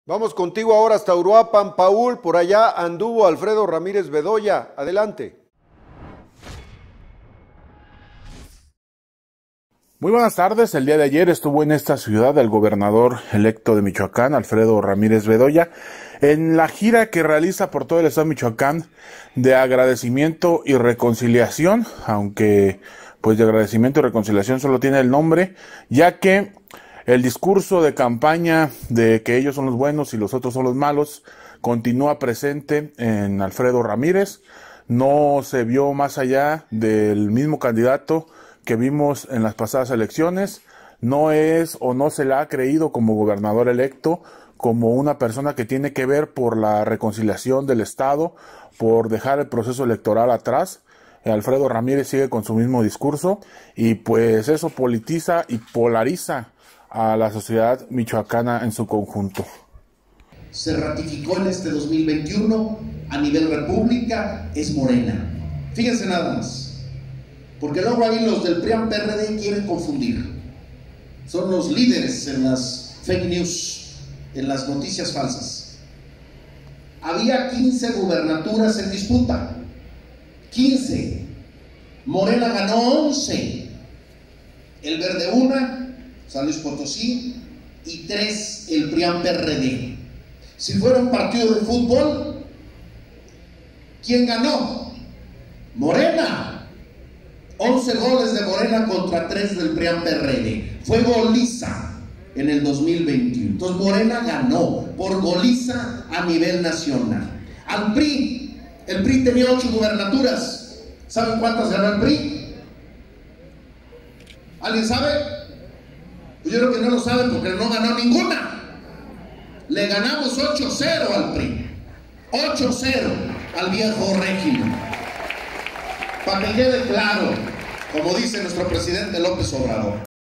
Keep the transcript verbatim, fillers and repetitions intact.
Vamos contigo ahora hasta Uruapan, Paul. Por allá anduvo Alfredo Ramírez Bedoya. Adelante. Muy buenas tardes. El día de ayer estuvo en esta ciudad el gobernador electo de Michoacán, Alfredo Ramírez Bedoya, en la gira que realiza por todo el estado de Michoacán de agradecimiento y reconciliación, aunque pues de agradecimiento y reconciliación solo tiene el nombre, ya que el discurso de campaña de que ellos son los buenos y los otros son los malos continúa presente en Alfredo Ramírez. No se vio más allá del mismo candidato que vimos en las pasadas elecciones. No es o no se le ha creído como gobernador electo, como una persona que tiene que ver por la reconciliación del Estado, por dejar el proceso electoral atrás. Alfredo Ramírez sigue con su mismo discurso y pues eso politiza y polariza a la sociedad michoacana en su conjunto. Se ratificó en este dos mil veintiuno a nivel república, es Morena. Fíjense nada más, porque luego ahí los del P R I A N P R D quieren confundir. Son los líderes en las fake news, en las noticias falsas. Había quince gubernaturas en disputa, quince. Morena ganó once. El Verde una, San Luis Potosí, y tres el P R I A N P R D. Si fuera un partido de fútbol, ¿quién ganó? Morena. once goles de Morena contra tres del P R I A N P R D. Fue goliza en el dos mil veintiuno. Entonces Morena ganó por goliza a nivel nacional. Al P R I, el P R I tenía ocho gubernaturas. ¿Saben cuántas ganó el P R I? ¿Alguien sabe? Pues yo creo que no lo saben porque no ganó ninguna. Le ganamos ocho cero al P R I. ocho cero al viejo régimen. Para que quede claro, como dice nuestro presidente López Obrador.